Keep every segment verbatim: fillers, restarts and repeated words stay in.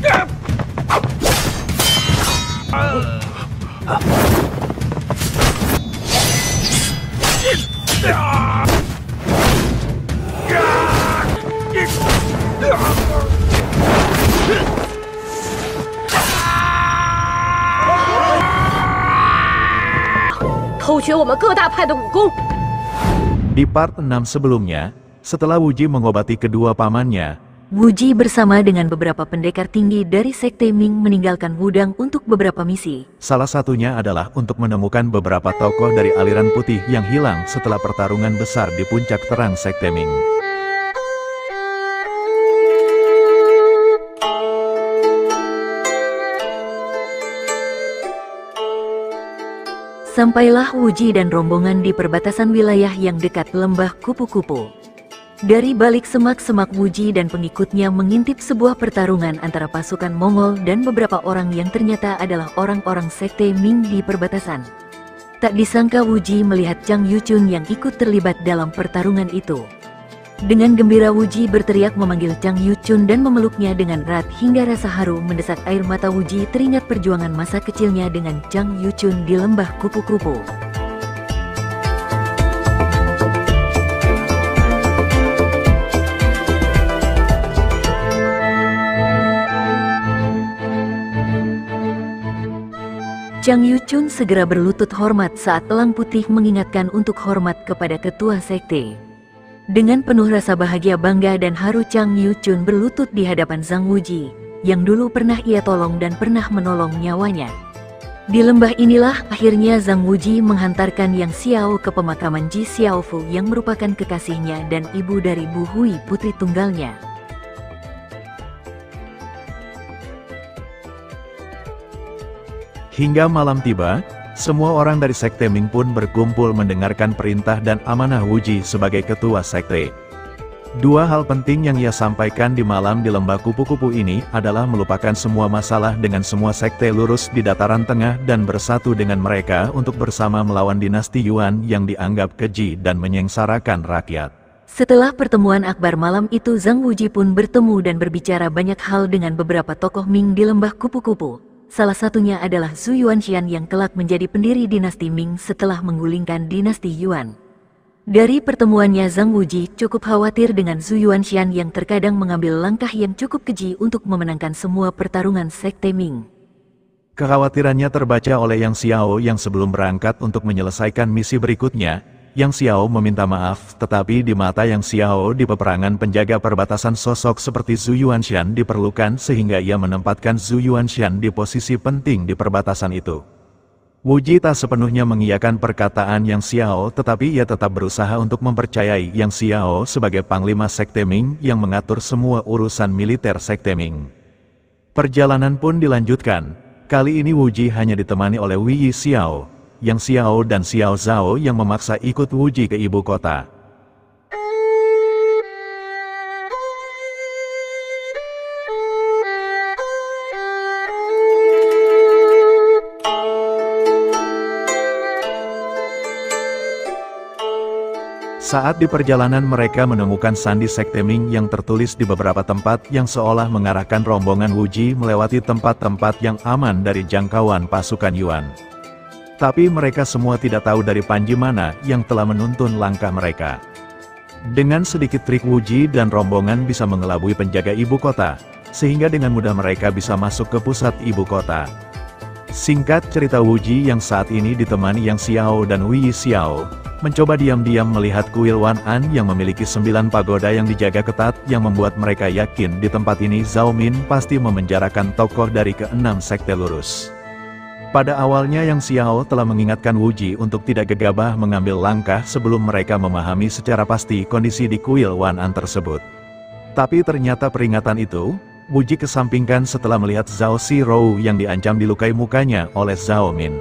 Di part enam sebelumnya, setelah Wuji mengobati kedua pamannya, Wuji bersama dengan beberapa pendekar tinggi dari Sekte Ming meninggalkan Wudang untuk beberapa misi. Salah satunya adalah untuk menemukan beberapa tokoh dari aliran putih yang hilang setelah pertarungan besar di puncak terang Sekte Ming. Sampailah Wuji dan rombongan di perbatasan wilayah yang dekat lembah kupu-kupu. Dari balik semak-semak, Wuji dan pengikutnya mengintip sebuah pertarungan antara pasukan Mongol dan beberapa orang yang ternyata adalah orang-orang Sekte Ming di perbatasan. Tak disangka Wuji melihat Zhang Yuchun yang ikut terlibat dalam pertarungan itu. Dengan gembira Wuji berteriak memanggil Zhang Yuchun dan memeluknya dengan erat hingga rasa haru mendesak air mata Wuji teringat perjuangan masa kecilnya dengan Zhang Yuchun di lembah kupu-kupu. Zhang Yuchun segera berlutut hormat saat Elang Putih mengingatkan untuk hormat kepada ketua sekte. Dengan penuh rasa bahagia, bangga dan haru, Zhang Yuchun berlutut di hadapan Zhang Wuji, yang dulu pernah ia tolong dan pernah menolong nyawanya. Di lembah inilah akhirnya Zhang Wuji menghantarkan Yang Xiao ke pemakaman Ji Xiaofu yang merupakan kekasihnya dan ibu dari Bu Hui, putri tunggalnya. Hingga malam tiba, semua orang dari Sekte Ming pun berkumpul mendengarkan perintah dan amanah Wuji sebagai ketua sekte. Dua hal penting yang ia sampaikan di malam di lembah kupu-kupu ini adalah melupakan semua masalah dengan semua sekte lurus di dataran tengah dan bersatu dengan mereka untuk bersama melawan dinasti Yuan yang dianggap keji dan menyengsarakan rakyat. Setelah pertemuan akbar malam itu, Zhang Wuji pun bertemu dan berbicara banyak hal dengan beberapa tokoh Ming di lembah kupu-kupu. Salah satunya adalah Zhu Yuanxian yang kelak menjadi pendiri dinasti Ming setelah menggulingkan dinasti Yuan. Dari pertemuannya, Zhang Wuji cukup khawatir dengan Zhu Yuanxian yang terkadang mengambil langkah yang cukup keji untuk memenangkan semua pertarungan sekte Ming. Kekhawatirannya terbaca oleh Yang Xiao yang sebelum berangkat untuk menyelesaikan misi berikutnya, Yang Xiao meminta maaf, tetapi di mata Yang Xiao di peperangan penjaga perbatasan sosok seperti Zhu Yuanxian diperlukan sehingga ia menempatkan Zhu Yuanxian di posisi penting di perbatasan itu. Wuji tak sepenuhnya mengiyakan perkataan Yang Xiao, tetapi ia tetap berusaha untuk mempercayai Yang Xiao sebagai panglima Sekte Ming yang mengatur semua urusan militer Sekte Ming. Perjalanan pun dilanjutkan. Kali ini Wuji hanya ditemani oleh Wei Xiao, Yang Xiao dan Xiao Zhao yang memaksa ikut Wuji ke ibu kota. Saat di perjalanan mereka menemukan sandi Sekte Ming yang tertulis di beberapa tempat yang seolah mengarahkan rombongan Wuji melewati tempat-tempat yang aman dari jangkauan pasukan Yuan. Tapi mereka semua tidak tahu dari Panji mana yang telah menuntun langkah mereka. Dengan sedikit trik, Wuji dan rombongan bisa mengelabui penjaga ibu kota, sehingga dengan mudah mereka bisa masuk ke pusat ibu kota. Singkat cerita, Wuji yang saat ini ditemani Yang Xiao dan Wei Xiao, mencoba diam-diam melihat kuil Wan An yang memiliki sembilan pagoda yang dijaga ketat yang membuat mereka yakin di tempat ini Zhao Min pasti memenjarakan tokoh dari keenam sekte lurus. Pada awalnya Yang Xiao telah mengingatkan Wuji untuk tidak gegabah mengambil langkah sebelum mereka memahami secara pasti kondisi di kuil Wan An tersebut. Tapi ternyata peringatan itu, Wuji kesampingkan setelah melihat Zhao Zirou yang diancam dilukai mukanya oleh Zhao Min.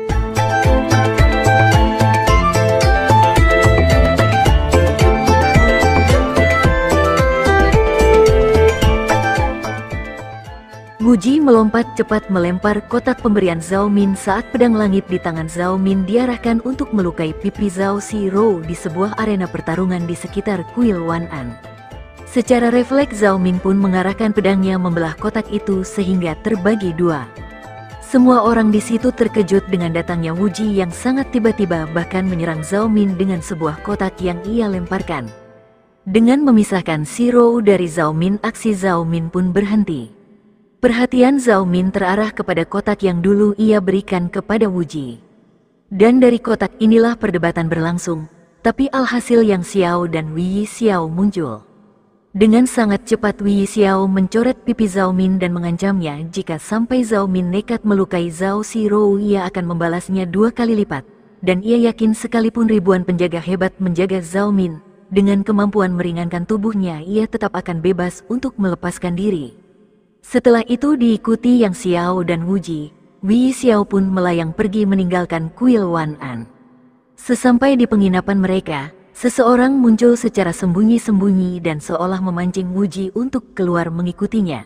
Wuji melompat cepat melempar kotak pemberian Zhao Min saat pedang langit di tangan Zhao Min diarahkan untuk melukai pipi Zhao Zirou di sebuah arena pertarungan di sekitar kuil Wan An. Secara refleks Zhao Min pun mengarahkan pedangnya membelah kotak itu sehingga terbagi dua. Semua orang di situ terkejut dengan datangnya Wu Ji yang sangat tiba-tiba, bahkan menyerang Zhao Min dengan sebuah kotak yang ia lemparkan. Dengan memisahkan si Rou dari Zhao Min, aksi Zhao Min pun berhenti. Perhatian Zhao Min terarah kepada kotak yang dulu ia berikan kepada Wu Ji. Dan dari kotak inilah perdebatan berlangsung, tapi alhasil Yang Xiao dan Wei Xiao muncul. Dengan sangat cepat Wei Xiao mencoret pipi Zhao Min dan mengancamnya jika sampai Zhao Min nekat melukai Zhao Zirou ia akan membalasnya dua kali lipat. Dan ia yakin sekalipun ribuan penjaga hebat menjaga Zhao Min, dengan kemampuan meringankan tubuhnya ia tetap akan bebas untuk melepaskan diri. Setelah itu diikuti Yang Xiao dan Wu Ji, Wei Xiao pun melayang pergi meninggalkan kuil Wan An. Sesampai di penginapan mereka, seseorang muncul secara sembunyi-sembunyi dan seolah memancing Wu Ji untuk keluar mengikutinya.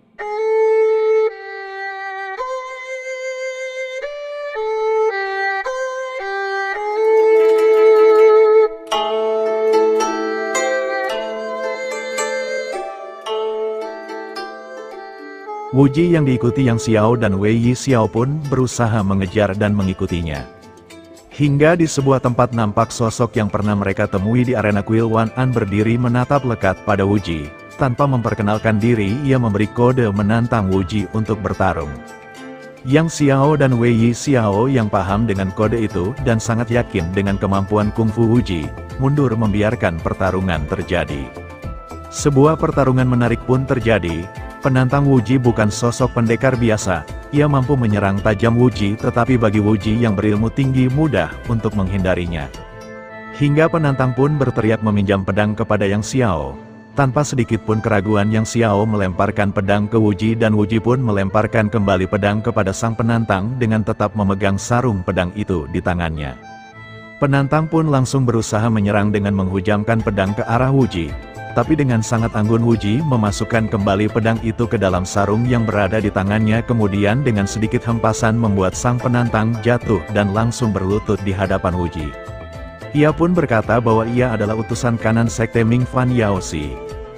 Wu Ji yang diikuti Yang Xiao dan Wei Xiao pun berusaha mengejar dan mengikutinya. Hingga di sebuah tempat nampak sosok yang pernah mereka temui di arena kuil Wan An berdiri menatap lekat pada Wu Ji. Tanpa memperkenalkan diri, ia memberi kode menantang Wu Ji untuk bertarung. Yang Xiao dan Wei Xiao yang paham dengan kode itu dan sangat yakin dengan kemampuan kungfu Wu Ji, mundur membiarkan pertarungan terjadi. Sebuah pertarungan menarik pun terjadi. Penantang Wu Ji bukan sosok pendekar biasa, ia mampu menyerang tajam Wu Ji, tetapi bagi Wu Ji yang berilmu tinggi mudah untuk menghindarinya. Hingga penantang pun berteriak meminjam pedang kepada Yang Xiao. Tanpa sedikit pun keraguan Yang Xiao melemparkan pedang ke Wu Ji dan Wu Ji pun melemparkan kembali pedang kepada sang penantang dengan tetap memegang sarung pedang itu di tangannya. Penantang pun langsung berusaha menyerang dengan menghujamkan pedang ke arah Wu Ji. Tapi dengan sangat anggun Wu Ji memasukkan kembali pedang itu ke dalam sarung yang berada di tangannya, kemudian dengan sedikit hempasan membuat sang penantang jatuh dan langsung berlutut di hadapan Wu Ji. Ia pun berkata bahwa ia adalah utusan kanan sekte Ming Fan Yaoxi.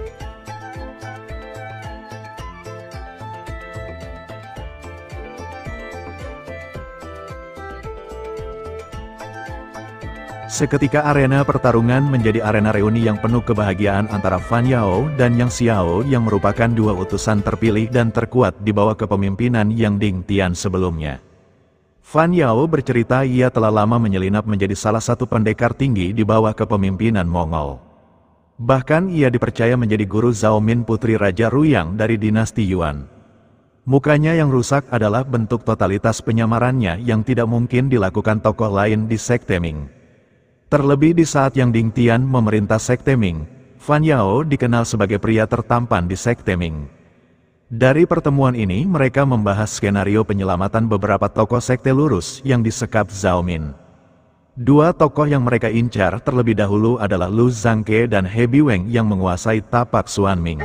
Seketika arena pertarungan menjadi arena reuni yang penuh kebahagiaan antara Fan Yao dan Yang Xiao yang merupakan dua utusan terpilih dan terkuat di bawah kepemimpinan Yang Ding Tian sebelumnya. Fan Yao bercerita ia telah lama menyelinap menjadi salah satu pendekar tinggi di bawah kepemimpinan Mongol. Bahkan ia dipercaya menjadi guru Zhao Min putri Raja Ruyang dari dinasti Yuan. Mukanya yang rusak adalah bentuk totalitas penyamarannya yang tidak mungkin dilakukan tokoh lain di sekte Ming. Terlebih di saat Yang Ding Tian memerintah sekte Ming, Fan Yao dikenal sebagai pria tertampan di sekte Ming. Dari pertemuan ini mereka membahas skenario penyelamatan beberapa tokoh sekte lurus yang disekap Zhao Min. Dua tokoh yang mereka incar terlebih dahulu adalah Lu Zhangke dan He Biweng yang menguasai tapak Xuan Ming.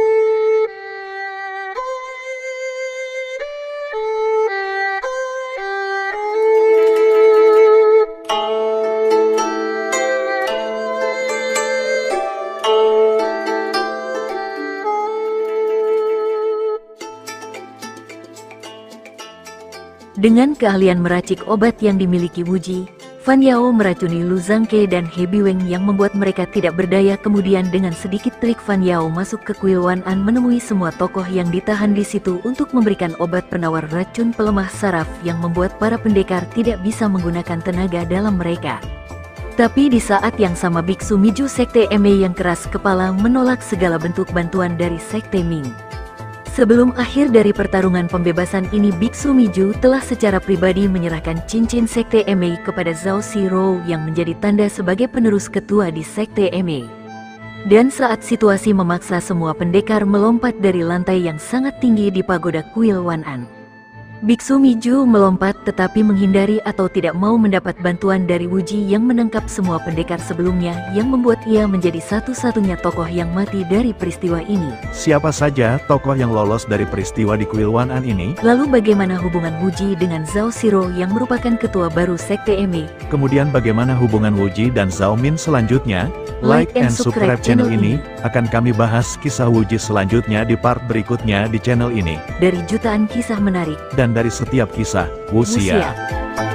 Dengan keahlian meracik obat yang dimiliki Wu Ji, Fan Yao meracuni Lu Zhangke dan He Biweng yang membuat mereka tidak berdaya. Kemudian dengan sedikit trik Fan Yao masuk ke kuil Wan An menemui semua tokoh yang ditahan di situ untuk memberikan obat penawar racun pelemah saraf yang membuat para pendekar tidak bisa menggunakan tenaga dalam mereka. Tapi di saat yang sama Biksu Miju sekte Mei yang keras kepala menolak segala bentuk bantuan dari sekte Ming. Sebelum akhir dari pertarungan pembebasan ini, Biksu Miju telah secara pribadi menyerahkan cincin sekte Mei kepada Zhao Zirou yang menjadi tanda sebagai penerus ketua di sekte Mei. Dan saat situasi memaksa, semua pendekar melompat dari lantai yang sangat tinggi di pagoda kuil Wan An. Biksu Miju melompat tetapi menghindari atau tidak mau mendapat bantuan dari Wuji yang menangkap semua pendekar sebelumnya yang membuat ia menjadi satu-satunya tokoh yang mati dari peristiwa ini. Siapa saja tokoh yang lolos dari peristiwa di kuil Wan An ini? Lalu bagaimana hubungan Wuji dengan Zhao Shiro yang merupakan ketua baru Sekte Eme? Kemudian bagaimana hubungan Wuji dan Zhao Min selanjutnya? Like and subscribe channel ini, akan kami bahas kisah Wuji selanjutnya di part berikutnya di channel ini. Dari jutaan kisah menarik dan dari setiap kisah wuxia. Wuxia.